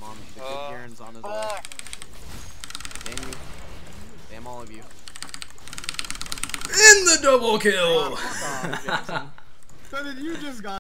The good Garen's on his way. Damn you. Damn all of you. In the double kill! Fuck off, Jackson. So did you just got